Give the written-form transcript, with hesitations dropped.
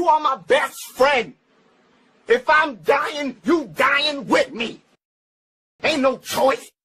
You are my best friend. If I'm dying, you dying with me. Ain't no choice.